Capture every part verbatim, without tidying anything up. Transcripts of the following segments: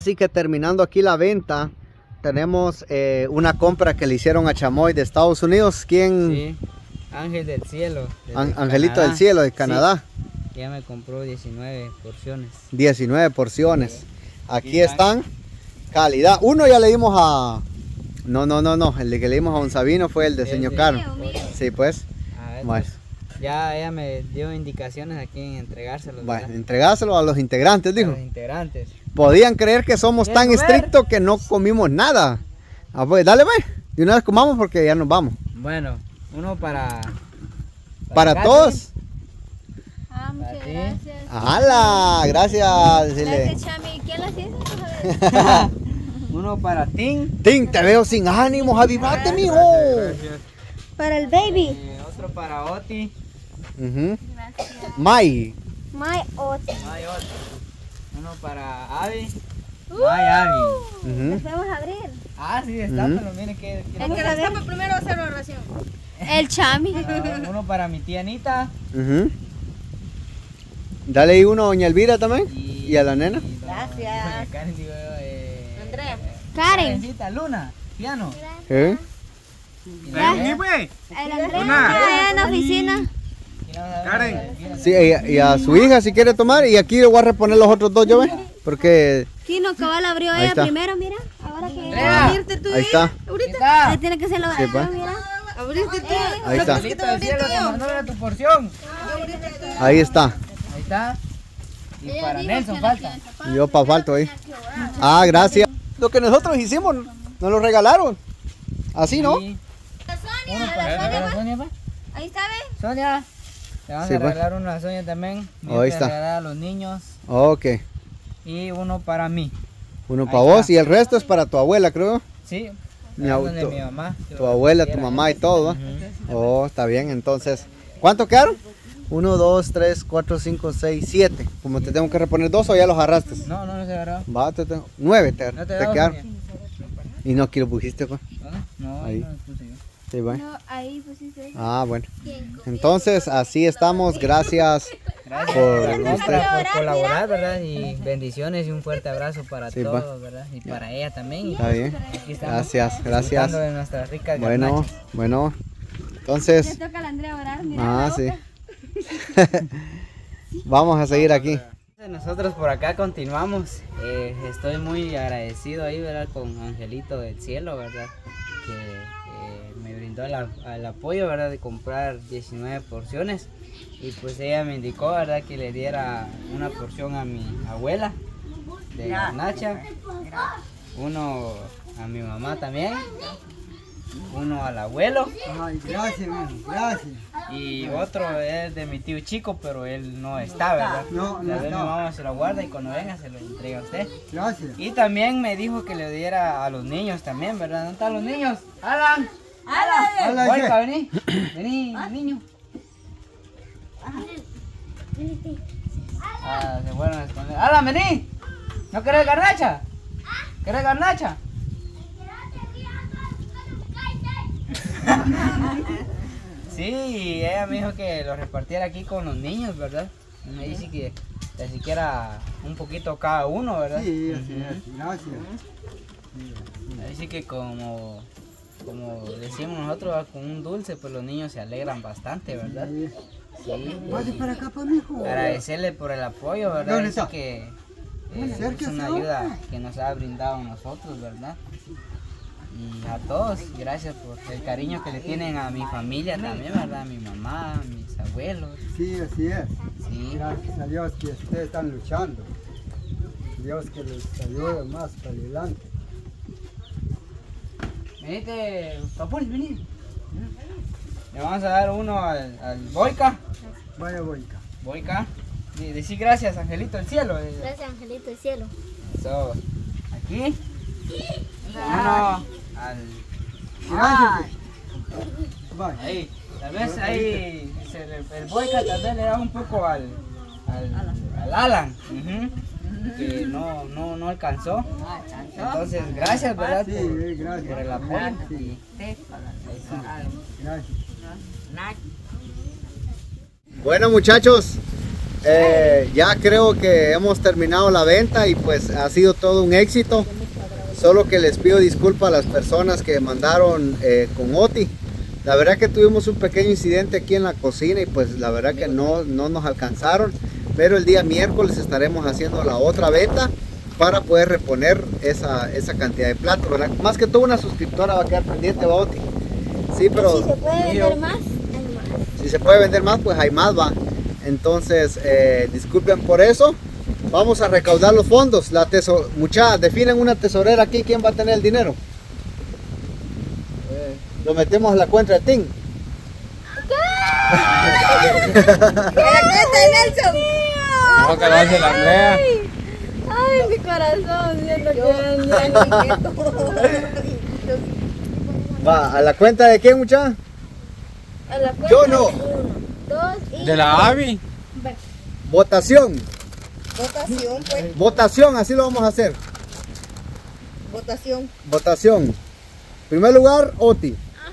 Así que terminando aquí la venta, tenemos eh, una compra que le hicieron a Chamoy de Estados Unidos. ¿Quién? Sí, Ángel del Cielo. An Angelito Canadá. del Cielo de Canadá. Sí, ya me compró diecinueve porciones. diecinueve porciones. Sí. Aquí, aquí están. Calidad. Uno ya le dimos a... No, no, no, no. El de que le dimos a un Sabino fue el de señor Caro. Sí, pues. A ver, bueno. Pues, ya ella me dio indicaciones aquí en entregárselos. Bueno, entregárselo a los integrantes, dijo. A los integrantes. Podían creer que somos tan estrictos que no comimos nada. Ah, pues dale, pues. De una vez comamos porque ya nos vamos. Bueno, uno para... Para, para todos. Ah, muchas gracias. ¡Hala! Gracias. Gracias, Chami. ¿Quién las hizo? Uno para Tim. Tim, te veo sin ánimos. Avivate, mijo. Gracias. Para el baby. Eh, otro para Oti. Uh-huh. Mai. Mai Oti. Mai Oti. Uno para Abby. Uh, Mai Abby. Uh-huh. ¿Los podemos abrir? Ah, sí, está, uh-huh. Pero miren que... que el que la destapa primero va a hacer la oración. El Chami. Uh, uno para mi tía Anita. Uh-huh. Dale ahí uno a doña Elvira también. Y, y a la nena. Y gracias. Karen, digo, eh, Andrea. Eh, Karen. Karencita, Luna, piano. ¿Eh? Gracias. El Andrea está en la oficina. Karen. Sí, y, y a su hija si quiere tomar. Y aquí le voy a reponer los otros dos, ¿yo ve? Porque... Kino, cabal abrió ella está. Primero, mira. Ahora que Andrea. Abrirte tú. Ahí está. Ahorita. Ahí tiene que ser lo sí, pues. Mira. Abriste tú. Ahí está. Cielo, te mandó a tu porción. Ahí está. Ahí está. Y para Nelson falta. Y yo para falto ahí. Ah, gracias. Lo que nosotros hicimos, nos lo regalaron. Así, ¿no? Sí. La Sonia, Uno la para Sonia, la Sonia, pues. ahí está, ¿ves? Sonia. Le vamos sí, a regalar pues. uno a Sonia también. Oh, ahí está. Regalar a los niños. Ok. Y uno para mí. Uno ahí para vos está. Y el resto es para tu abuela, creo. Sí. Mi, tu, de mi mamá. Tu abuela, tu mamá y todo. Uh-huh. Oh, está bien. Entonces, ¿cuánto quedaron? uno, dos, tres, cuatro, cinco, seis, siete. Como te tengo que reponer dos o ya los agarraste. No, no, no se agarró. Va, te tengo. nueve te, no te, te quedaron. Y no aquí lo pusiste, pues. No, ahí. No, puse yo. Sí, va. No, ahí pusiste. Ah, bueno. Entonces, así estamos. Gracias, Gracias por, por, usted. por colaborar, ¿verdad? Y bendiciones y un fuerte abrazo para sí, todos, va. ¿Verdad? Y para ella también. Está bien. Gracias, gracias. De nuestras ricas bueno, garnachas. bueno. Entonces. Ya toca a la Andrea orar, mira ah, sí. Vamos a seguir aquí. Nosotros por acá continuamos. Eh, estoy muy agradecido ahí, ¿verdad? Con Angelito del Cielo, ¿verdad? Que eh, me brindó el, el apoyo, ¿verdad? De comprar diecinueve porciones. Y pues ella me indicó, ¿verdad? Que le diera una porción a mi abuela de garnacha. Uno a mi mamá también. Uno al abuelo. Ay, gracias, gracias. Y otro es de mi tío Chico, pero él no está, ¿verdad? No, no a ver, está. mi mamá se lo guarda y cuando venga se lo entrega a usted. Gracias. Y también me dijo que le diera a los niños también, ¿verdad? ¿Dónde están los niños? ¡Alan! ¡Alan! Alan, Vuelta, vení. Vení, niño. Ah, se fueron a esconder. ¡Alan, vení! ¿No querés garnacha? ¿Querés garnacha? Sí, ella me dijo que lo repartiera aquí con los niños, ¿verdad? Me dice que ni siquiera un poquito cada uno, ¿verdad? Sí, así es, gracias. Me dice que como, como decimos nosotros, con un dulce, pues los niños se alegran bastante, ¿verdad? Sí. Sí. Pase para acá, pues, mijo. Agradecerle por el apoyo, ¿verdad? ¿Dónde Dice está? que eh, es una ayuda que nos ha brindado a nosotros, ¿verdad? Y a todos, gracias por el cariño que le tienen a mi familia también, ¿verdad? A mi mamá, a mis abuelos. Sí, así es. Sí. Gracias a Dios que ustedes están luchando. Dios que les ayude más para adelante. Venite, Papulis, vení. Le vamos a dar uno al, al Boica. Vaya, Boica. Boica. Y decir gracias, Angelito del Cielo. Gracias, Angelito del Cielo. So, aquí. Uno al... Gracias. Vaya. Ahí. Tal vez ahí se le- el Boica tal vez le da un poco al, al, al Alan. Ujú. Que no, no, no alcanzó. Entonces, gracias, ¿verdad? Sí, por, eh, gracias. por el apoyo. Sí. Y ahí está. Gracias. Bueno, muchachos, eh, ya creo que hemos terminado la venta y pues ha sido todo un éxito. Solo que les pido disculpas a las personas que mandaron eh, con Oti. La verdad que tuvimos un pequeño incidente aquí en la cocina y pues la verdad que no, no nos alcanzaron. Pero el día miércoles estaremos haciendo la otra venta para poder reponer esa, esa cantidad de platos, ¿verdad? Más que todo una suscriptora va a quedar pendiente, va Oti. Sí, pero Si se puede vender más, hay más. si se puede vender más, pues hay más, va. Entonces, eh, disculpen por eso. Vamos a recaudar los fondos. La tesor Muchachos, definen una tesorera aquí. ¿Quién va a tener el dinero? Eh, lo metemos a la cuenta de Tim. ¡La cuenta de Nelson! No, que lo hace la Andrea. Ay, mi corazón, siento que Va, ¿a la cuenta de quién, muchachos? a la cuenta. Yo no. Uno, dos y... De la Abby. Votación. Votación, pues. Votación, así lo vamos a hacer. Votación. Votación. Primer lugar, Oti.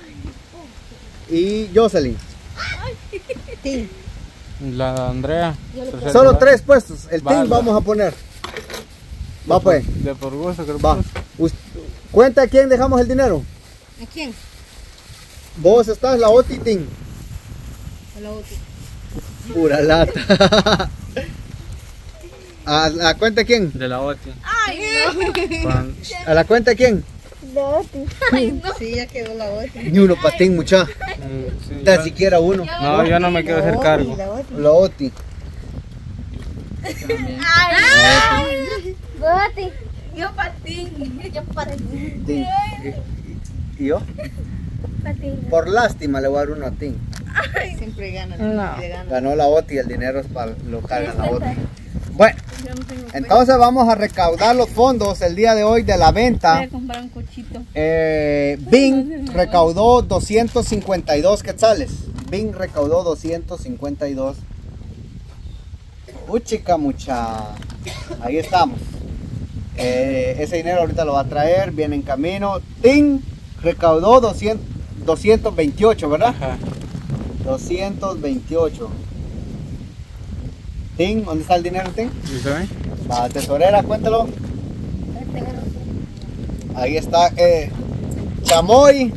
Y Jocelyn. Tim. La Andrea. Solo tres puestos. El Va, team va. vamos a poner. Va pues. De por gusto, creo. Va. Us- Cuenta a quién dejamos el dinero. ¿A quién? Vos estás, la Oti Team. A la otra. Pura lata. ¿A la cuenta de quién? De la Oti. Ay, no. ¿A la cuenta de quién? De Oti. Ay, no. Sí, ya quedó la otra. Ni uno patín, mucha. Ni siquiera uno. No, yo no me quiero hacer cargo. La otra. La Oti. Ay, Oti. Yo patín. Yo patín. Team. ¿Y y yo? Patín. Por lástima le voy a dar uno a Team. Siempre gana. No. Le gana. Ganó la Oti y el dinero es para lo carga la Oti. Bueno, entonces vamos a recaudar los fondos el día de hoy de la venta. Voy a comprar un cochito. Eh, Bing recaudó doscientos cincuenta y dos quetzales. Bing recaudó doscientos cincuenta y dos. Uy, chica, mucha. Ahí estamos. Eh, ese dinero ahorita lo va a traer, viene en camino. Ting recaudó doscientos, doscientos veintiocho, ¿verdad? Ajá. doscientos veintiocho. Ting, ¿dónde está el dinero, Ting? ¿Y saben? Va, tesorera, cuéntalo. Ahí está. Eh, Chamoy.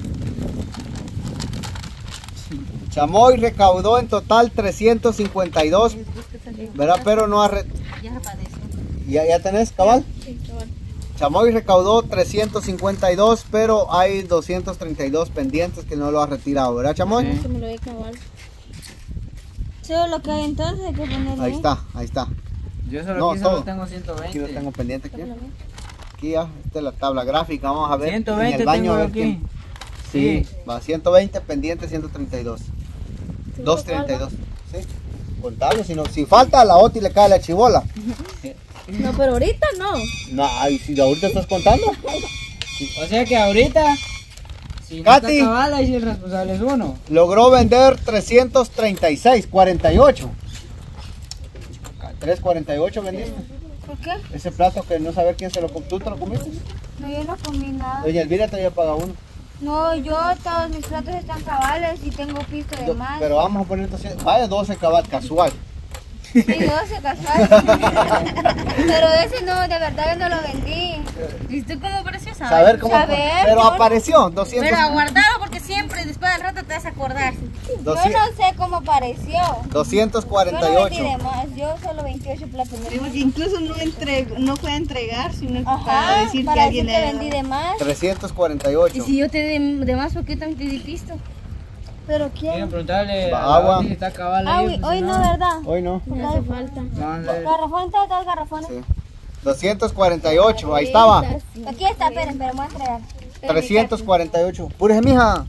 Chamoy recaudó en total trescientos cincuenta y dos, ¿verdad? Pero no ha... Re... Ya se padece. ¿Ya, ¿Ya tenés, cabal? Sí, cabal. Chamoy recaudó trescientos cincuenta y dos, pero hay doscientos treinta y dos pendientes que no lo ha retirado, ¿verdad, Chamoy? Sí. Se me lo voy a cabal. Solo lo que hay entonces hay que ponerlo Ahí está, ahí está. Yo solo No, aquí solo todo. tengo ciento veinte. Aquí lo tengo pendiente. Aquí, aquí ya, esta es la tabla gráfica. Vamos a ver ciento en veinte el baño tengo a ver aquí. quién. Sí, va ciento veinte pendiente, ciento treinta y dos. doscientos treinta y dos. Sí. Contalo, si, no, si falta a la Oti le cae la chibola. No, pero ahorita no. No, ay, si ahorita estás contando. O sea que ahorita, si no Katy. está cabal, ahí sí el responsable es uno. Logró vender trescientos treinta y seis, cuarenta y ocho. trescientos cuarenta y ocho vendiste. ¿Por qué? Ese plato que no saber quién se lo comió. ¿Tú te lo comiste? No, yo no comí nada. Doña Elvira te había pagado uno. No, yo todos mis platos están cabales y tengo pisto de más. Pero vamos a poner doscientos. Vaya doce cabal, casual. Sí, doce casual. Pero ese no, de verdad yo no lo vendí. ¿Y tú cómo preciosa? Saber cómo. Saber, pero yo- apareció doscientos. Pero aguardado porque siempre después del rato te vas a acordar. Yo doscientos, no sé cómo pareció. doscientos Yo cuarenta y no vendí ocho. de más, yo solo veintiocho platos. Sí, porque incluso no, entregó, no fue a entregar, sino Ajá, para decir para que alguien decir le que había vendí dado. de más. trescientos cuarenta y ocho. Y si yo te di de más, ¿por qué también te di pisto? Pero Quieren quién. preguntarle Va, a la agua. Oti si está cabal Ah, ahí. hoy, pues, hoy si no, ¿verdad? Hoy no. Me hace falta. Vamos a ver. Garrafón, está dos garrafones. Sí. doscientos cuarenta y ocho, ahí estaba. Aquí está, esperen, esperen, voy a entregar. trescientos cuarenta y ocho. Pure mija.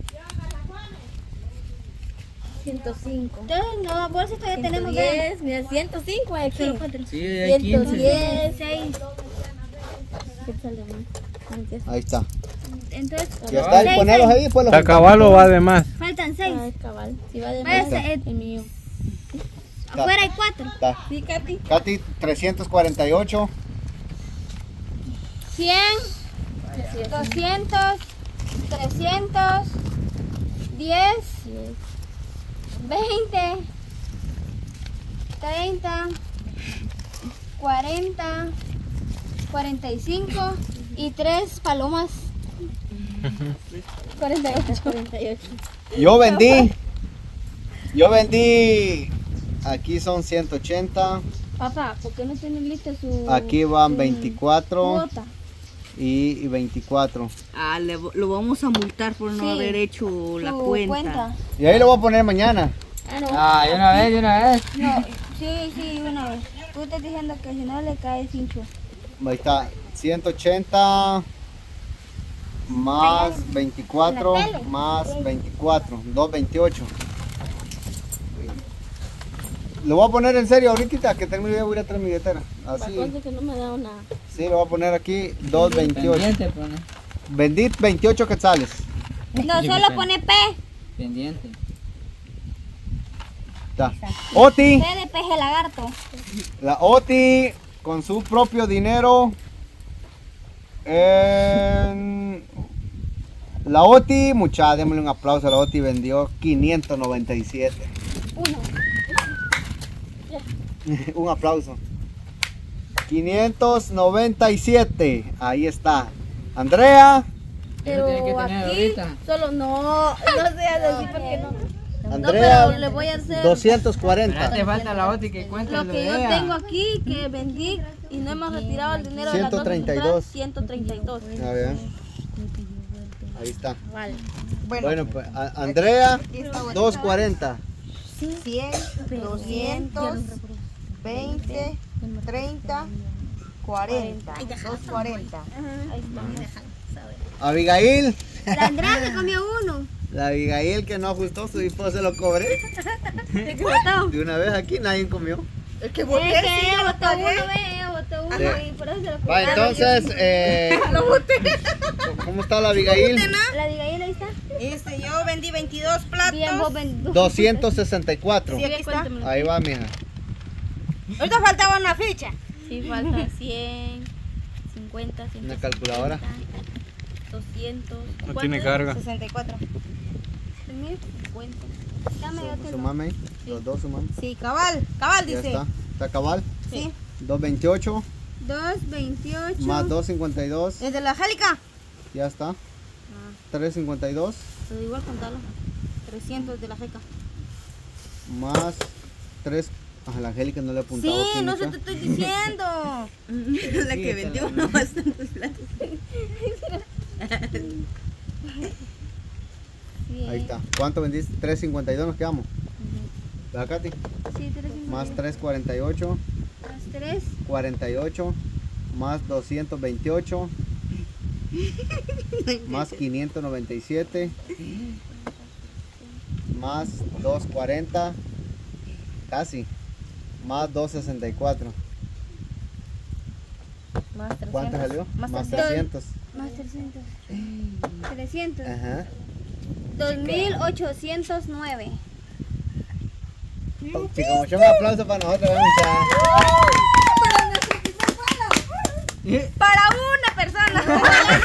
ciento cinco. Entonces, no, por eso todavía tenemos diez. Mira, ciento cinco hay aquí. Sí, hay ciento quince. diez, seis. Ahí está. Entonces, Ya está, seis, ponerlos seis. ahí. Pues los ¿Está cabal o va de más? Faltan seis. cabal. Si va de Vaya, más, se- eh, el mío. afuera hay cuatro. Está. Sí, Katy. Katy, trescientos cuarenta y ocho. cien, doscientos, trescientos, diez, veinte, treinta, cuarenta, cuarenta y cinco y tres palomas. cuarenta y ocho. cuarenta y ocho. Yo vendí, yo vendí, aquí son ciento ochenta, Papá, ¿por qué no tiene lista su... aquí van su veinticuatro cuota? y, y veinticuatro. Ah, le, lo vamos a multar por no Sí, haber hecho la su cuenta. Y ahí lo voy a poner mañana. Ah, no. Ah, de una vez, de una vez. No, sí, sí, una vez. Tú estás diciendo que si no le cae cincho. Ahí está, ciento ochenta más veinticuatro En la tele. más veinticuatro, doscientos veintiocho. Lo voy a poner en serio ahorita que termine de voy a ir a traer mi billetera. Así. que no me da una... Sí, lo voy a poner aquí doscientos veintiocho. Pendiente, pone. Vendí veintiocho quetzales. No, solo pone P. Pendiente. Está. Oti, P de peje lagarto. la Oti con su propio dinero. En... La Oti, mucha, démosle un aplauso a la Oti, vendió quinientos noventa y siete. Uno. Un aplauso. quinientos noventa y siete. Ahí está. Andrea. Eso tiene que tener ahorita. Solo no, no seas así porque no. Andrea, No, pero le voy a hacer doscientos Ahora cuarenta. te falta la otra que cuenta lo que yo tengo aquí, que vendí y no hemos retirado el dinero de las dos ciento treinta y dos. ciento treinta y dos. A ver. Ahí está. Vale. Bueno, pues a- Andrea, doscientos cuarenta. cien, doscientos, veinte, treinta, cuarenta, doscientos cuarenta. Abigail. La Andrea se comió uno. La Abigail que no ajustó su hipo se lo cobré. De una vez aquí nadie comió. Es que Es boté, que sí, ella yo botó pagué. uno, ve, ella botó uno Sí. y por eso se lo Va, cobraron. entonces, eh, ¿cómo está la Abigail? La diga ahí, ahí está. Este, yo vendí veintidós platos. Bien, vos vendó. doscientos sesenta y cuatro. Sí, aquí está. Ahí va, mija. Ahorita faltaba una ficha. Sí, falta cien, cincuenta, Una ciento calculadora. doscientos. No tiene carga. sesenta y cuatro. cincuenta. Dame yo te lo. Sumame ahí. Los dos sumame. Sí, cabal, cabal Ya dice. está. Está cabal. Sí. doscientos veintiocho dos, veintiocho. más doscientos cincuenta y dos. ¿Es de la Angélica? Ya está. trescientos cincuenta y dos Pero igual contalo. trescientos de la Angélica. más tres. A la Angélica no le he apuntado. Sí, no se química. te estoy diciendo. La que vendió no bastantes platos. Ahí está. ¿Cuánto vendiste? trescientos cincuenta y dos nos quedamos. ¿Verdad, Katy? Sí, tres. Más trescientos cuarenta y ocho. Más tres. cuarenta y ocho. Más doscientos veintiocho. Más quinientos noventa y siete. Más doscientos cuarenta. Casi. Más doscientos sesenta y cuatro. Más trescientos. ¿Cuánto salió? Más Más trescientos. trescientos. Más trescientos. trescientos. Ajá. dos mil ochocientos nueve. Chicos, mucho un aplauso para nosotros. ¿eh, muchachos? Para una persona.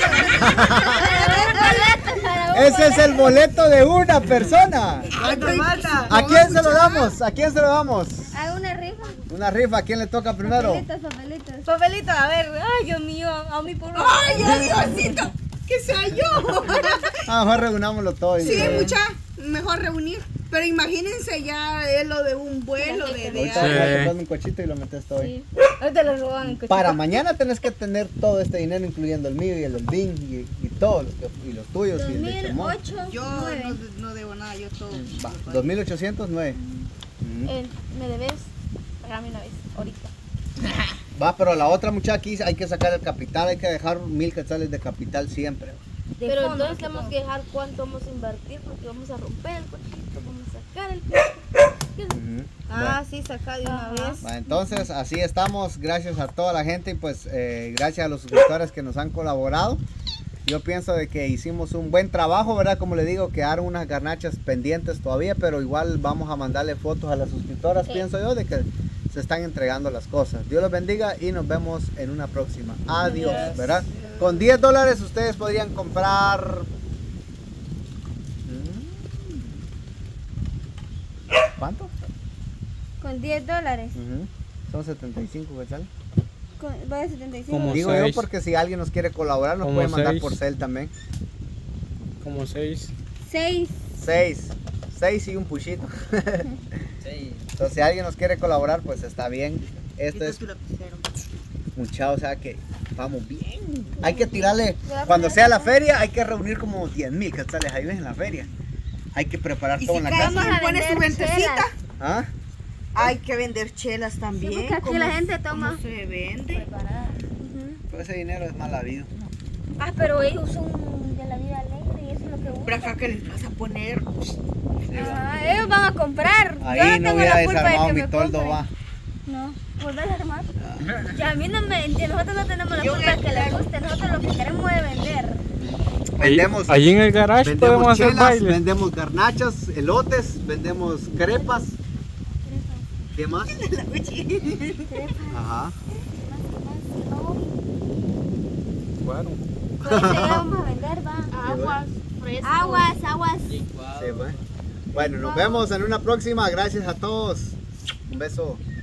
Ese es el boleto de una persona. ¿Cuánto falta? ¿A quién se lo damos? ¿A quién se lo damos? Hago una rifa. Una rifa. ¿A quién le toca primero? Papelitos, papelitos. Papelito, a ver. Ay, Dios mío, a mí por Ay, Diosito, que sea yo. A lo mejor reunámoslo todo. y- Sí, mucha, mejor reunir. Pero imagínense ya es lo de un vuelo de, de Ahorita vas a comprar un cochito y lo metes todo ahí. Ahorita lo roban en coche. Para mañana tenés que tener todo este dinero, incluyendo el mío y el del B I N y, y todos los, que- y los tuyos y el de Chemón. dos mil ocho. Yo nueve. no, no debo nada, yo todo. Va, dos mil ochocientos nueve. Ujú. Eh, me debes, pagame una vez, ahorita. Va, pero la otra muchacha aquí hay que sacar el capital, hay que dejar mil quetzales de capital siempre. De Pero fondo, entonces que tenemos todo. que dejar cuánto vamos a invertir porque vamos a romper el cochito, vamos a sacar el cochito. Ujú. Ah, sí, saca de una vez. Va, entonces así estamos, gracias a toda la gente y pues eh, gracias a los suscriptores que nos han colaborado. Yo pienso de que hicimos un buen trabajo, ¿verdad? Como le digo, quedaron unas garnachas pendientes todavía, pero igual vamos a mandarle fotos a las suscriptoras, pienso yo, de que se están entregando las cosas. Dios los bendiga y nos vemos en una próxima. Adiós, ¿verdad? Con diez dólares ustedes podrían comprar... ¿Cuánto? Con diez dólares. Ujú. Son setenta y cinco quetzales. Con, vale setenta y cinco. Como Digo seis. yo porque si alguien nos quiere colaborar nos Como puede mandar seis. por cel también. Como seis. seis. Seis. Seis y un puchito. Sí. Entonces si alguien nos quiere colaborar pues está bien. Esto es mucha, o sea que vamos bien. Hay que tirarle, cuando sea la feria hay que reunir como diez mil quetzales ahí ves en la feria. Hay que preparar Y todo si en la cada casa. Vamos a quien pone su vender ventecita, chelas. ¿Ah? hay que vender chelas también. Sí, porque aquí ¿Cómo- la gente toma. ¿Cómo se vende? Preparada. Ujú. Pero ese dinero es mal habido. Ah, pero ellos son de la vida alegre y eso es lo que Pero buscan. acá que les vas a poner. Ah, ellos van a comprar. Yo Ahí no no tengo hubiera la culpa de desarmado que mi me toldo, compren. va. No, volver a armar. Ya a mí no me, de nosotros no tenemos la Yo culpa de le- que les guste, nosotros lo que queremos es vender. Vendemos, Allí en el garage podemos vendemos hacer chelas, baile. vendemos garnachas, elotes, vendemos crepas. ¿Qué más? Ajá. Bueno. Pues eso ya vamos a vender, va. Aguas, frescos. Aguas, aguas. Sí, bueno. Bueno, nos vemos en una próxima. Gracias a todos. Un beso.